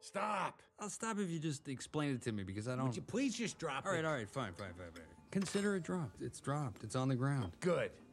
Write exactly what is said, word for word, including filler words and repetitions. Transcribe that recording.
Stop. I'll stop if you just explain it to me because I don't... Would you please just drop All it? right, all right, fine, fine, fine, fine. Consider it dropped. It's dropped. It's on the ground. Good.